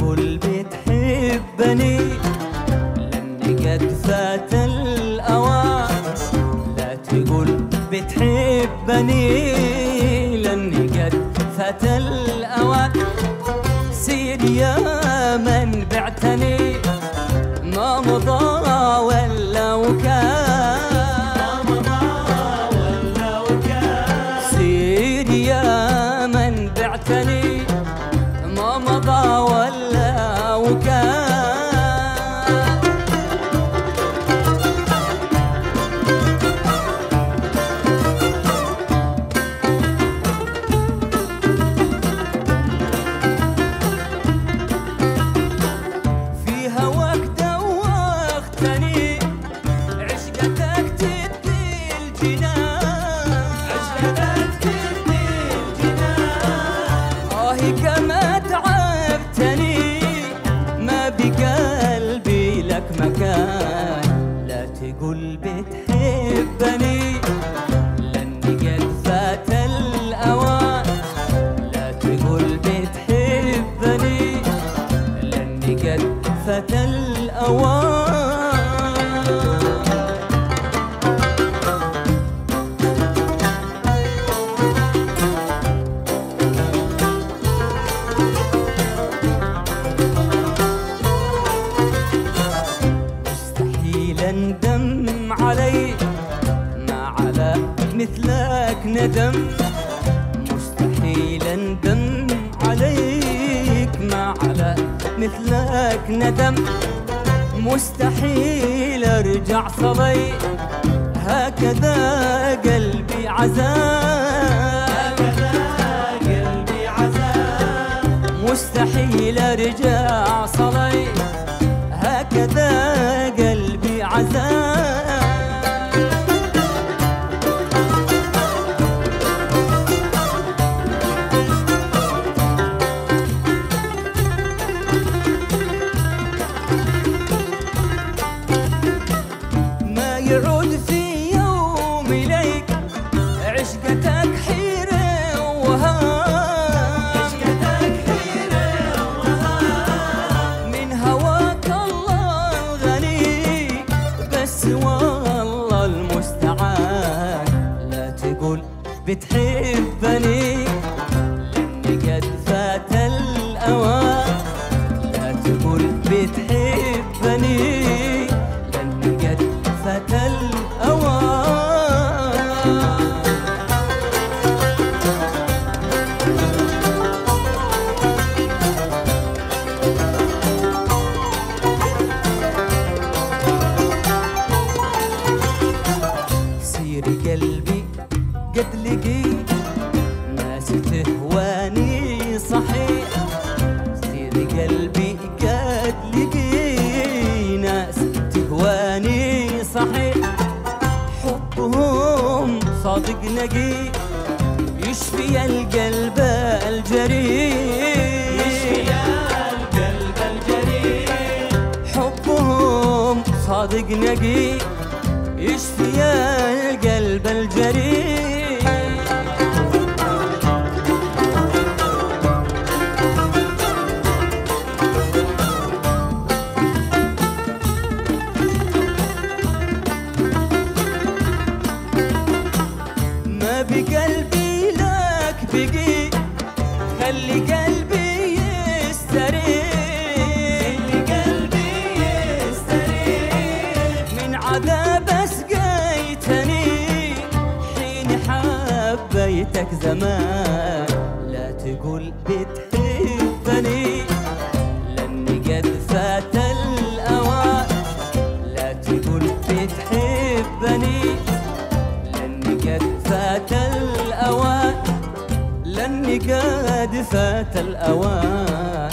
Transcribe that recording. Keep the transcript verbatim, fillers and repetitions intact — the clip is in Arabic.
تقول بتحبني لاني قد فات الأوان. لا تقول بتحبني لاني قد فات الأوان. سير يا من بعتني ما مضى ولا وكان. ما مضى ولا وكان. سير يا من بعتني ما مضى ولا وكان. في هواك دوختني عشقتك تدي الجنان. عشقتك تدي الجنان. آهي كما تعبتني ما بقلبي لك مكان. لا تقول بتحبني لاني قد فات الأوان. لا تقول بتحبني لاني قد فات الأوان. مستحيل اندم علي ما على مثلك ندم. مستحيل اندم عليك ما على مثلك ندم. مستحيل ارجع صبي هكذا قلبي عذاب. هكذا قلبي عذاب. مستحيل ارجع صبي هكذا قلبي عذاب. ما يعود في يوم إليك عشقتك حيرة وهام. عشقتك حيرة وهام. من هواك الله الغني بس والله المستعان. لا تقول بتحبني لاني قد فات الأوان. لا تقول بتحبني لاني قد فات الأوان. سير قلبي قد لقيت ناس تهواني صحيح. سير قلبي قد لقيت ناس تهواني صحيح. حبهم صادق نقي يشفي القلب الجريح. يشفي القلب الجريح. حبهم صادق نقي يشفي القلب الجريح. ما بقلبي لك بقي خلي قلبي يستريح. خلي قلبي يستريح. من عذاب اسقيتني حين حبيتك زمان. لا تقول بتحبني لاني قد فات الأوان. لا تقول بتحبني لاني قد فات الأوان. لاني قد فات الأوان.